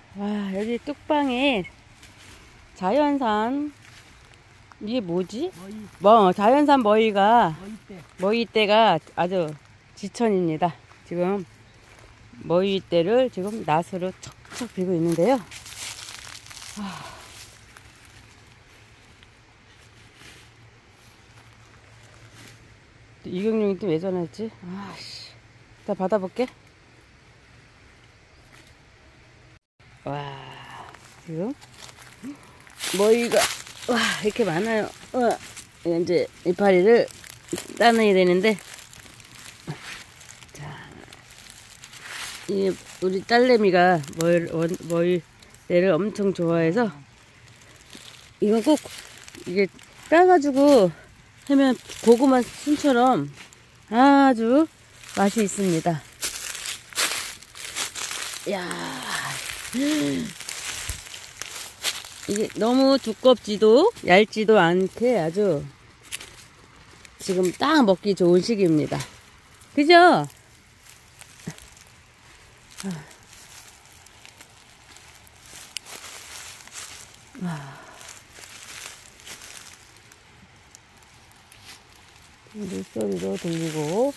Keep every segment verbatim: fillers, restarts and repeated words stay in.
와, 여기 뚝방에 자연산, 이게 뭐지? 머위. 뭐, 자연산 머위가, 머위대. 머위대가 아주 지천입니다. 지금 머위대를 지금 낫으로 척척 비고 있는데요. 아. 이경룡이 또 왜 전화했지? 아씨. 일단 받아볼게. 와, 지금 머위가 와 이렇게 많아요. 와, 이제 이파리를 따내야 되는데, 자, 이 우리 딸내미가 머위 머위대를 엄청 좋아해서 이거 꼭 이게 따가지고 하면 고구마 순처럼 아주 맛이 있습니다. 야. 이게 너무 두껍지도 얇지도 않게 아주 지금 딱 먹기 좋은 시기입니다. 그죠? 물소리도 들리고,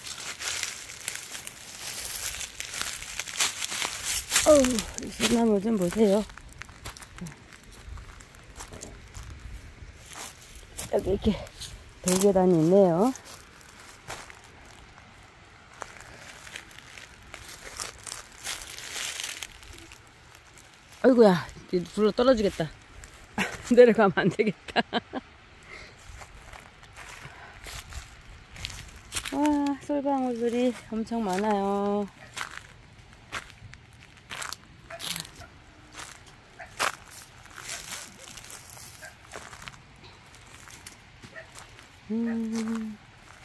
어우, 이 소나무 좀 보세요. 여기 이렇게 돌계단이 있네요. 아이고야, 불로 떨어지겠다. 내려가면 안 되겠다. 와, 솔방울들이 엄청 많아요. 음,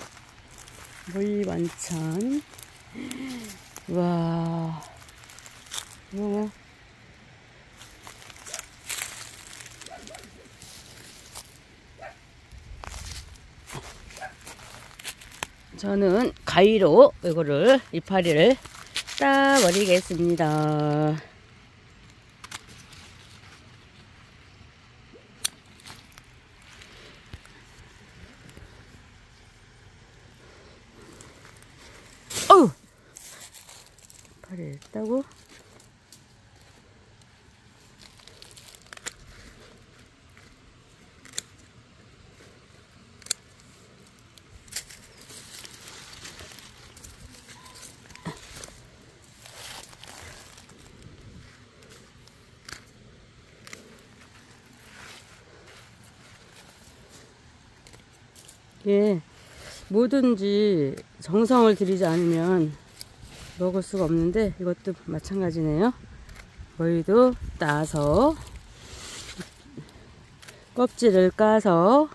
물 만찬. 와, 이거 뭐. 저는 가위로 이거를 이파리를 따버리겠습니다. 어우! 이파리를 따고 이게 뭐든지 정성을 들이지 않으면 먹을 수가 없는데 이것도 마찬가지네요. 머위도 따서 껍질을 까서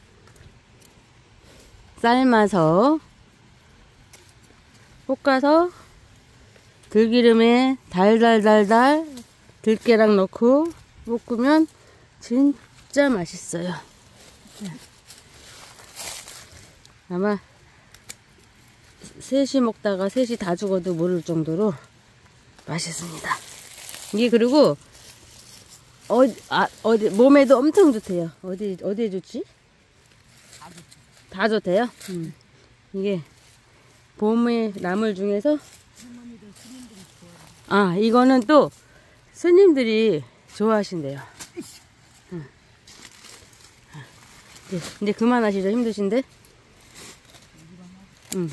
삶아서 볶아서 들기름에 달달달달 들깨랑 넣고 볶으면 진짜 맛있어요. 아마 셋이 먹다가 셋이 다 죽어도 모를 정도로 맛있습니다. 이게 그리고 어디, 아, 어디 몸에도 엄청 좋대요. 어디 어디에 좋지? 다 좋대요. 음. 이게 봄의 나물 중에서 아 이거는 또 스님들이 좋아하신대요. 응. 이제, 이제 그만하시죠. 힘드신데. 응.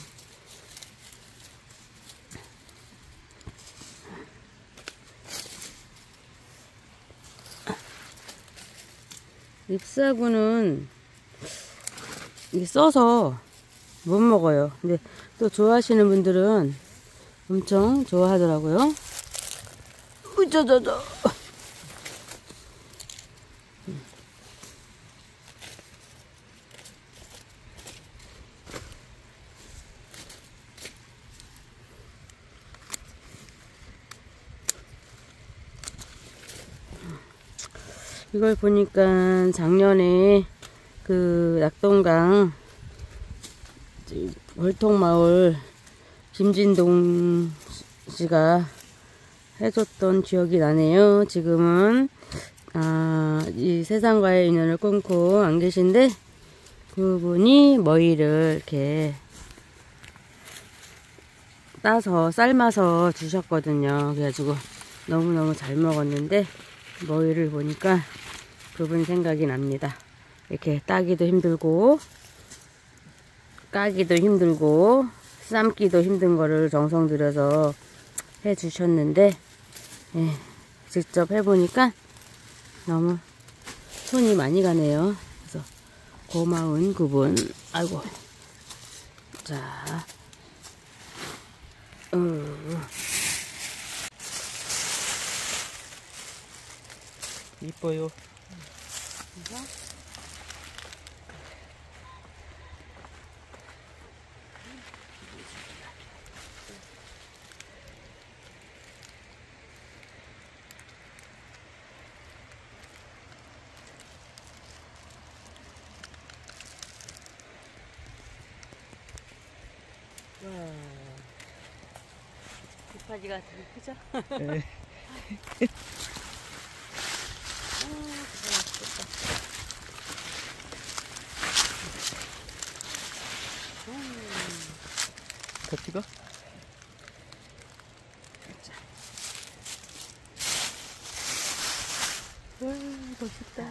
잎사구는 이게 써서 못 먹어요. 근데 또 좋아하시는 분들은 엄청 좋아하더라고요. 으쩌저저. 이걸 보니까 작년에 그 낙동강 월통마을 김진동 씨가 해줬던 기억이 나네요. 지금은 아, 이 세상과의 인연을 끊고 안 계신데 그분이 머위를 이렇게 따서 삶아서 주셨거든요. 그래가지고 너무너무 잘 먹었는데 머위를 보니까 그분 생각이 납니다. 이렇게 따기도 힘들고 까기도 힘들고 삶기도 힘든 거를 정성 들여서 해 주셨는데 예, 직접 해보니까 너무 손이 많이 가네요. 그래서 고마운 그분. 아이고. 자. 음. 이뻐요. 그래서 와, 이파리가 되게 크죠? 네. 더 찍어? 와, 멋있다.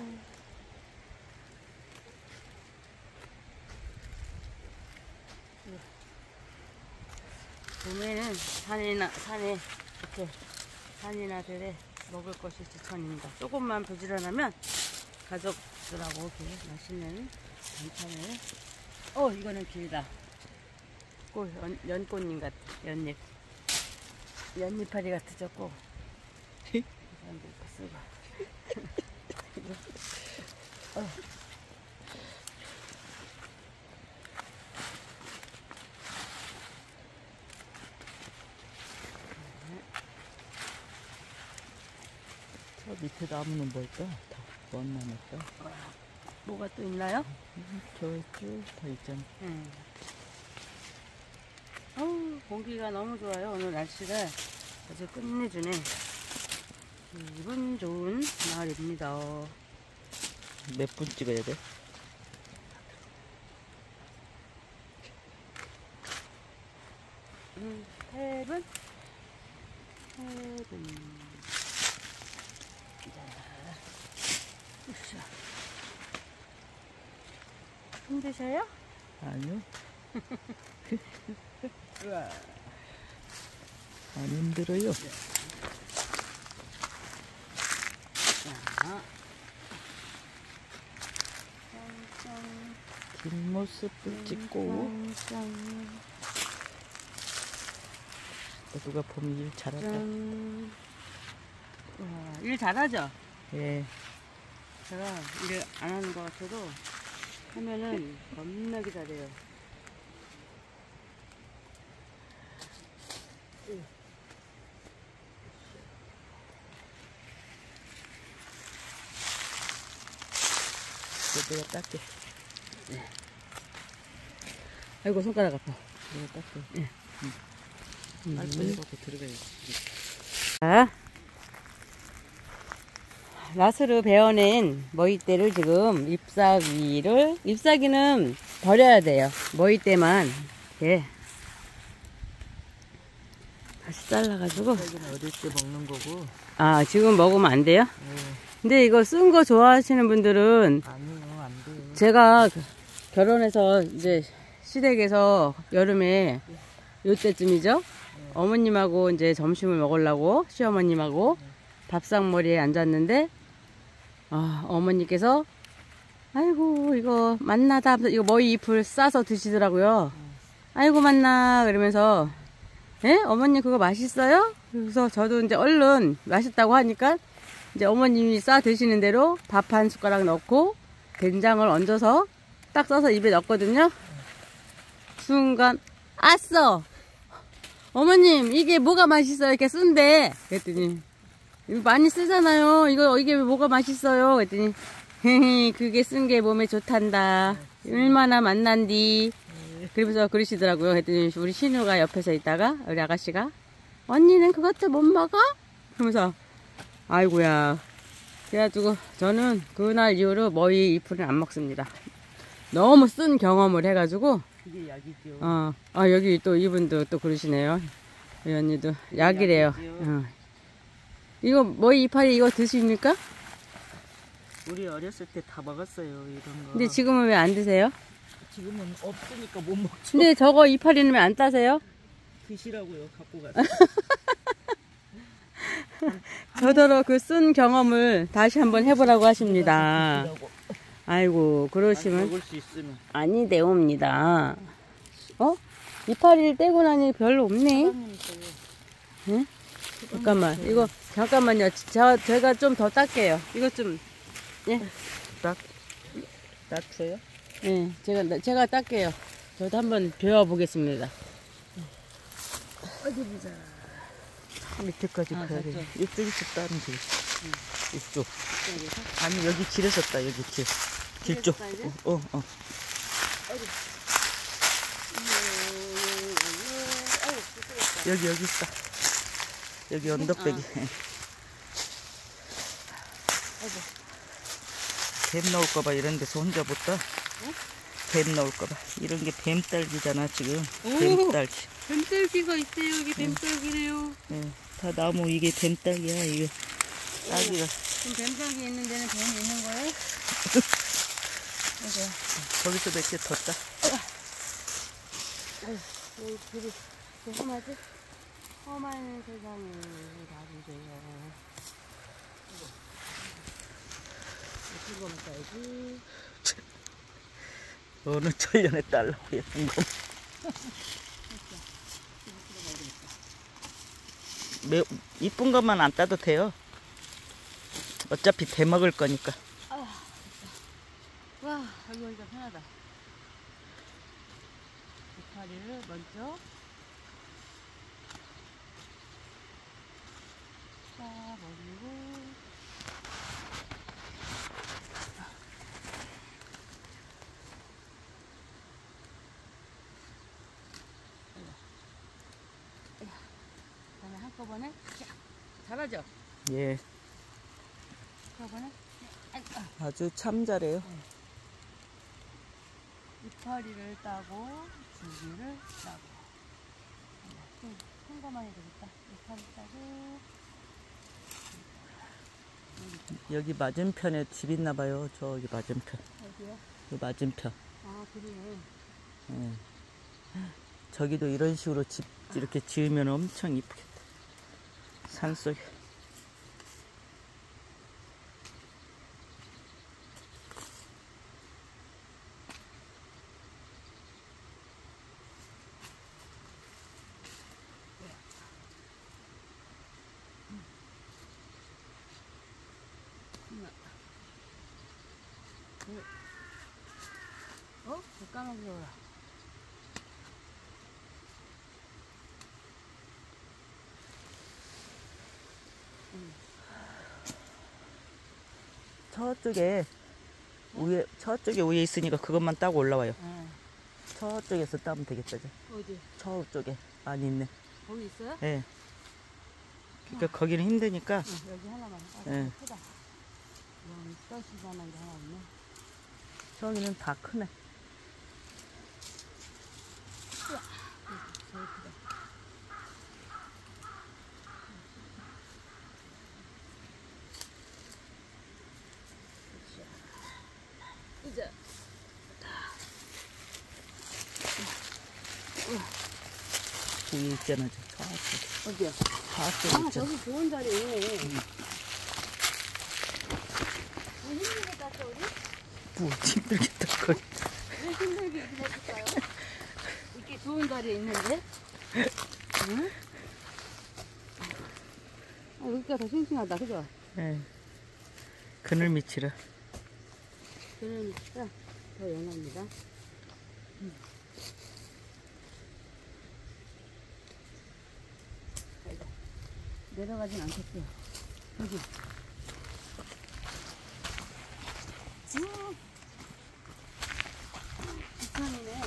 봄에는 산이나, 산에, 이렇게, 산이나 들에 먹을 것이 추천입니다. 조금만 부지런하면 가족들하고 이렇게 맛있는 반찬을. 어, 이거는 길다. 꽃, 연, 연꽃잎 같아. 연잎. 연잎파리 같으죠, 꼭. 사람들 이렇게 쓰고. 어. 저 밑에 나무는 뭘까? 다 뭔 나무일까? 뭐가 또 있나요? 음, 저쭉다 있잖아. 음. 어우, 공기가 너무 좋아요. 오늘 날씨가 아주 끝내주네. 기분 좋은 날입니다. 몇 분 찍어야 돼? 음, 세 분? 세 분. 자, 힘드셔요? 아니요. 우와. 안 힘들어요. 자, 뒷모습을 찍고. 누가 보면 일 잘한다. 우와, 일 잘하죠? 예. 제가 일 안 하는 것 같아도 하면은 겁나게 잘해요. 내가 닦게. 네. 아이고, 손가락 아파. 내가 닦게. 네. 응. 빨리 먹고 들어가야지. 자, 낫으로 베어낸 머위대를 지금 잎사귀를, 잎사귀는 버려야 돼요. 머위대만, 예. 다시 잘라가지고. 여기는 어릴 때 먹는 거고. 아, 지금 먹으면 안 돼요? 네. 근데 이거 쓴 거 좋아하시는 분들은 아니요, 안 돼요. 제가 결혼해서 이제 시댁에서 여름에 요때쯤이죠? 어머님하고 이제 점심을 먹으려고 시어머님하고 밥상머리에 앉았는데 아, 어머니께서 아이고 이거 맛나다 이거 머위 잎을 싸서 드시더라고요. 아이고 맛나 그러면서 예? 어머님 그거 맛있어요? 그래서 저도 이제 얼른 맛있다고 하니까 이제 어머님이 싸 드시는 대로 밥 한 숟가락 넣고 된장을 얹어서 딱 써서 입에 넣었거든요. 순간 아싸! 어머님 이게 뭐가 맛있어요? 이렇게 쓴데 그랬더니 이거 많이 쓰잖아요. 이거 이게 뭐가 맛있어요? 그랬더니 헤헤 그게 쓴 게 몸에 좋단다. 얼마나 맛난디. 그러면서 그러시더라고요. 그랬더니 우리 신우가 옆에서 있다가 우리 아가씨가 언니는 그것도 못 먹어? 하면서 아이고야. 그래가지고 저는 그날 이후로 머위 잎을 안 먹습니다. 너무 쓴 경험을 해가지고. 그게 약이죠. 어, 아 여기 또 이분도 또 그러시네요. 이 언니도 약이래요. 어. 이거 머위 이파리 이거 드십니까? 우리 어렸을 때 다 먹었어요 이런 거. 근데 지금은 왜 안 드세요? 지금은 없으니까 못 먹죠. 근데 저거 이파리는 왜 안 따세요? 드시라고요. 갖고 가서. 저더러 그 쓴 경험을 다시 한번 해보라고 하십니다. 드시라고. 아이고 그러시면 먹을 수 있으면. 아니되옵니다. 어? 이파리를 떼고 나니 별로 없네. 응? 잠깐만 이거 잠깐만요. 저, 제가 좀 더 닦게요. 이거 좀 예, 딱 닦어요? 예, 제가 제가 닦게요. 저도 한번 배워보겠습니다. 어디 보자. 밑에까지 아, 가야 돼. 저쪽. 이쪽에서 따면 돼. 응. 이쪽. 여기서? 아니 여기 길에서 따 여기 길. 길 쪽. 길에서 따, 이제? 어, 어. 어. 여기 여기 있다. 여기 언덕배기. 뱀 나올까봐 이런 데서 혼자 못 따. 응? 뱀 나올까봐. 이런 게 뱀딸기잖아 지금. 오! 뱀딸기. 뱀떨기가 있어요. 여기 뱀떨기래요. 네, 다 나무 이게 뱀딸기야 이게. 딸기가. 그럼 뱀떨기 있는 데는 뱀이 있는 거예요? 맞아요. 거기서 몇 개 더 따. 여기 길이 그 험하지? 험한 세상을 봐주세요. 어떤 거만 따야지. 어느 천년에 딸라고 예쁜 거. 매, 이쁜 것만 안 따도 돼요. 어차피 배 먹을 거니까. 와, 여기 오니까 편하다. 이파리를 먼저 싸버리고 그다음에 한꺼번에 쫙 잘하죠? 예, 한꺼번에 아주 참 잘해요. 이파리를 따고 줄기를 따고 큰 거만 해도 되겠다. 이파리 따고 여기 맞은편에 집 있나 봐요. 저기 맞은편. 어디요? 그 맞은편. 아 그러네. 예. 저기도 이런 식으로 집 이렇게 지으면 엄청 이쁘겠다. 산속에. 어? 까맣게 올라. 저쪽에 위에 저쪽에 위에 있으니까 그것만 따고 올라와요. 네. 저쪽에서 따면 되겠다. 이제. 어디? 저쪽에 많이 있네. 거기 있어요? 예. 그러니까 거기는 힘드니까. 응, 여기 하나만. 아, 네. 크다. 와, 이따시만한 게 하나 있네. 저기는 다 크네. 제일 크다. 이제 위에 있잖아. 저 저쪽. 어디야? 저쪽 아, 있잖아. 저기 좋은 자리 있네. 응. 왜 힘들게 땄어, 우리? 뭐 힘들겠다. 그걸. 왜 힘들게 이렇게 했을까요? 이렇게 좋은 자리에 있는데? 응? 아, 여기가 더 싱싱하다, 그죠? 예. 그늘 밑이라. 그러니까 더 연합니다. 음. 내려가진 않겠어요. 여기. 음. 비탄이네.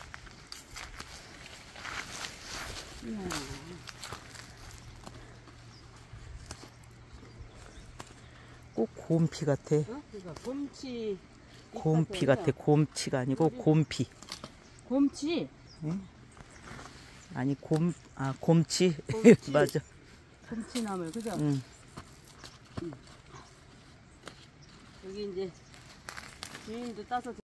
이야. 꼭 곰피 같아. 어? 그러니까 곰치. 곰피 같아. 곰치가 아니고 곰피. 곰치. 응? 아니 곰, 아 곰치. 곰치. 맞아. 곰치나물 그죠? 응. 여기 이제 주인도 따서